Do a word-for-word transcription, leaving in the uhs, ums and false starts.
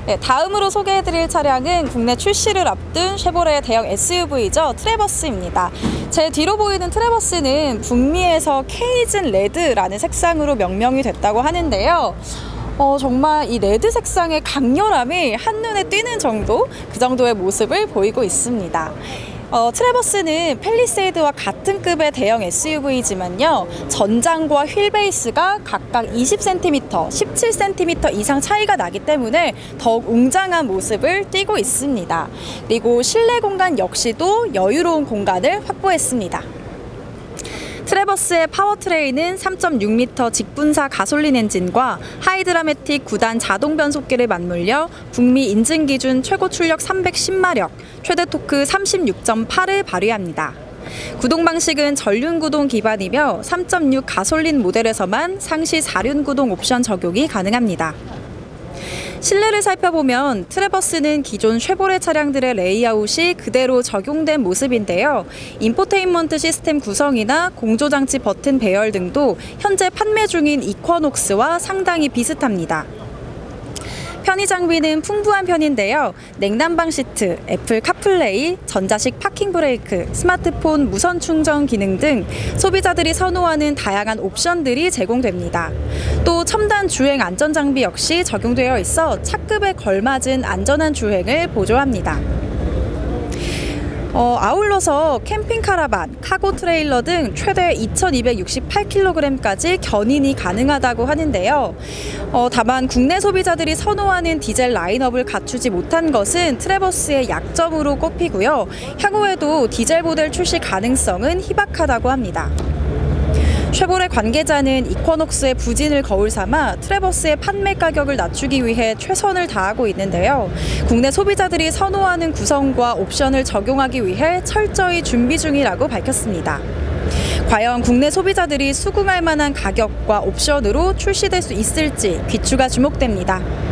네, 다음으로 소개해드릴 차량은 국내 출시를 앞둔 쉐보레 대형 에스유브이죠. 트래버스입니다. 제 뒤로 보이는 트래버스는 북미에서 케이즌 레드라는 색상으로 명명이 됐다고 하는데요. 어, 정말 이 레드 색상의 강렬함이 한눈에 띄는 정도, 그 정도의 모습을 보이고 있습니다. 어, 트래버스는 팰리세이드와 같은 급의 대형 에스유브이지만요, 전장과 휠베이스가 각각 이십 센티미터, 십칠 센티미터 이상 차이가 나기 때문에 더욱 웅장한 모습을 띠고 있습니다. 그리고 실내 공간 역시도 여유로운 공간을 확보했습니다. 트래버스의 파워트레인은 삼 점 육 리터 직분사 가솔린 엔진과 하이드라매틱 구 단 자동 변속기를 맞물려 북미 인증 기준 최고 출력 삼백십 마력, 최대 토크 삼십육 점 팔을 발휘합니다. 구동 방식은 전륜 구동 기반이며 삼 점 육 가솔린 모델에서만 상시 사 륜 구동 옵션 적용이 가능합니다. 실내를 살펴보면 트래버스는 기존 쉐보레 차량들의 레이아웃이 그대로 적용된 모습인데요. 인포테인먼트 시스템 구성이나 공조장치 버튼 배열 등도 현재 판매 중인 이쿼녹스와 상당히 비슷합니다. 편의 장비는 풍부한 편인데요. 냉난방 시트, 애플 카플레이, 전자식 파킹 브레이크, 스마트폰 무선 충전 기능 등 소비자들이 선호하는 다양한 옵션들이 제공됩니다. 또 첨단 주행 안전 장비 역시 적용되어 있어 차급에 걸맞은 안전한 주행을 보조합니다. 어, 아울러서 캠핑 카라반, 카고 트레일러 등 최대 이천이백육십팔 킬로그램까지 견인이 가능하다고 하는데요. 어, 다만 국내 소비자들이 선호하는 디젤 라인업을 갖추지 못한 것은 트래버스의 약점으로 꼽히고요. 향후에도 디젤 모델 출시 가능성은 희박하다고 합니다. 쉐보레 관계자는 이쿼녹스의 부진을 거울 삼아 트래버스의 판매 가격을 낮추기 위해 최선을 다하고 있는데요. 국내 소비자들이 선호하는 구성과 옵션을 적용하기 위해 철저히 준비 중이라고 밝혔습니다. 과연 국내 소비자들이 수긍할 만한 가격과 옵션으로 출시될 수 있을지 귀추가 주목됩니다.